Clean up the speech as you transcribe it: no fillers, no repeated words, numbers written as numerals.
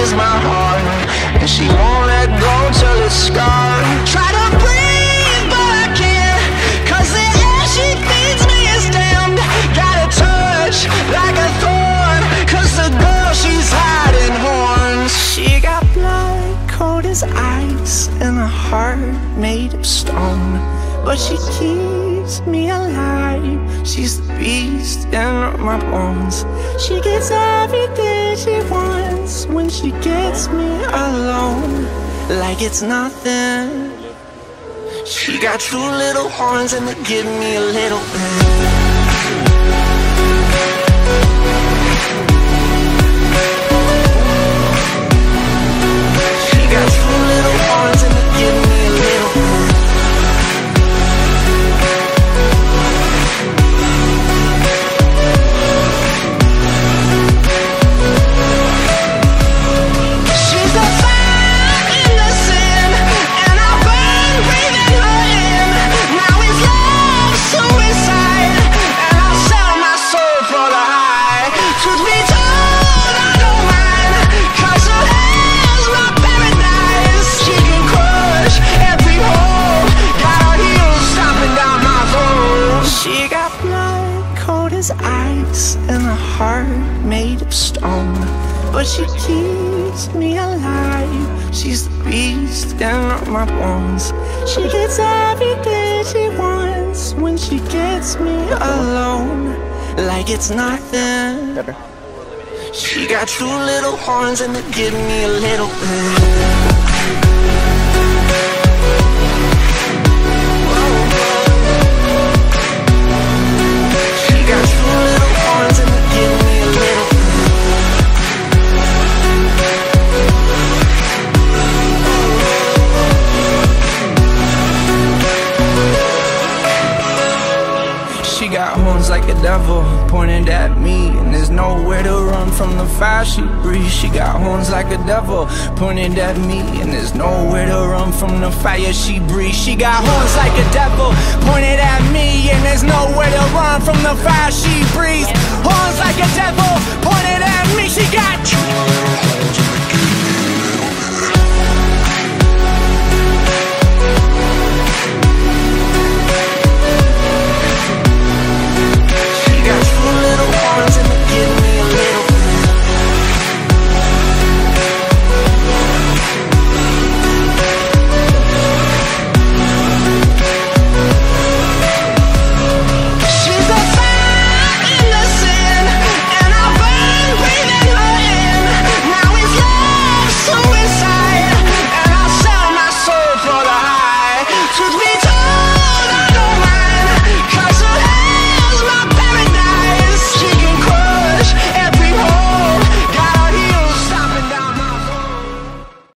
steals my heart, and she won't let go till it's scarred. Try to breathe, but I can't, 'cause the air she feeds me is damned. Got a touch like a thorn, 'cause the girl she's hiding horns. She got blood cold as ice and a heart made of stone, but she keeps me alive. She's the beast in my bones. She gets everything she wants when she gets me alone, like it's nothing. She got two little horns and they give me a little bit. She got two little horns and they give me a little bit. Ice and a heart made of stone, but she keeps me alive. She's the beast in my bones. She gets everything she wants when she gets me alone, like it's nothing. She got two little horns and they give me a little bit. She got horns like a devil pointed at me, and there's nowhere to run from the fire she breathes. She got horns like a devil pointed at me, and there's nowhere to run from the fire she breathes. She got horns like a devil pointed at me, and there's nowhere to run from the fire she breathes. Horns like a devil